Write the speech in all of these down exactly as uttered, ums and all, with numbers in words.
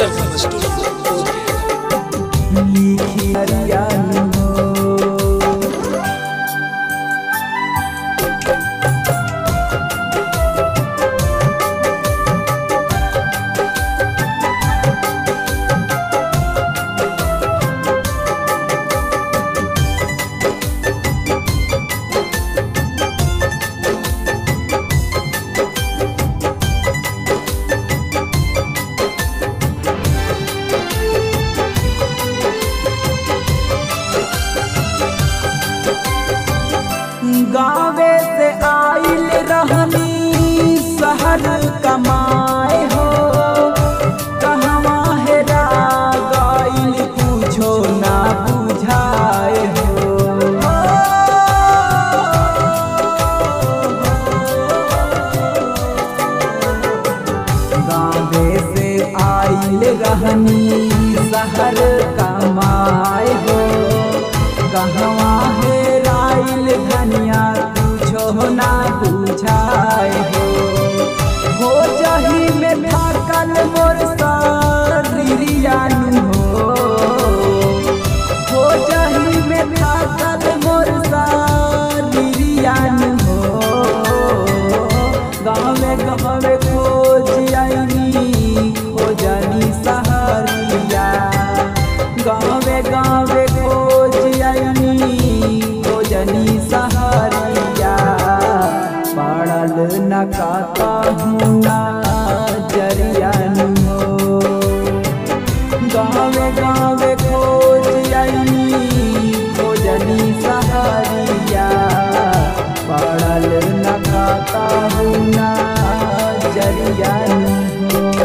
सरगम studio लिखी हरियाणा गावे से आइल रहनी शहर कमाए हो, कहवा हेरा गइल कुछो ना बुझाए हो। गावे से आइल रहनी शहर कमाए हो, कहवा हेराइल धनिया कुछो ना बुझाए हो। हो जही में थाकल मोर शरीरियानु हो, हो जही में थाकल मोर शरीरियानु हो। गाँवे गाँवे खोज आईनी खोजनी सहरिया, गाँवे गाँवे खोज आईनी खोजनी सहरिया। पड़ल न काता हूँ ना जरियानु हो, गाँवे गाँवे खोज आईनी खोजनी सहरिया। पड़ल न काता हूँ ना जरियानु हो।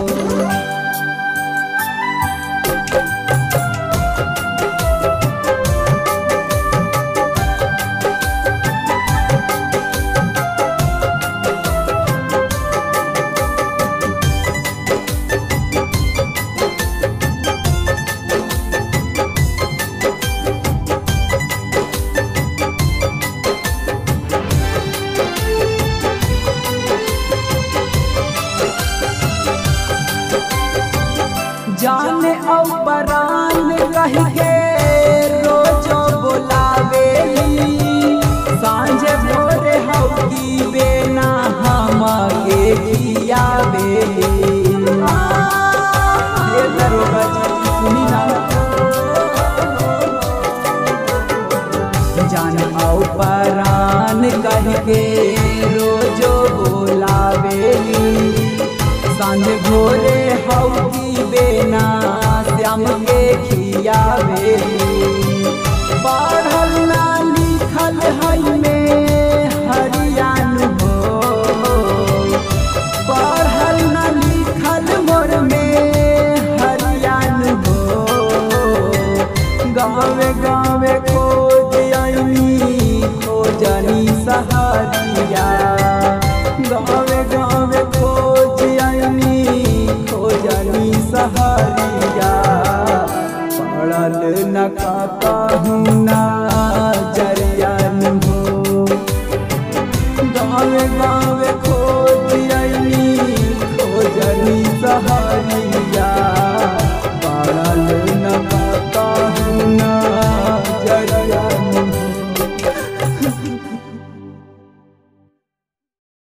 जाने औ परान कह के रोजो बोलावेली, सांझे भोरे हौकी बेना हम के खियावेली। ये दरोगा जी सुनी ना, जाने औ परान कह के रोजो बोलावेली, सांझे भोरे हौकी बेना श्याम के खियावेली। पढ़ल ना लिखल हई में हरियाणु हो, पढ़ल ना लिखल मोर में हरियाणु हो। गाँवे गाँवे खोज आईनी खोजनी सहरिया, गाँवे गाँवे खोज आईनी खोजनी सहरिया। पड़ल न काता हूँ ना जरियानु हो, गाँवे गाँवे खोज आईनी खोजनी सहरिया।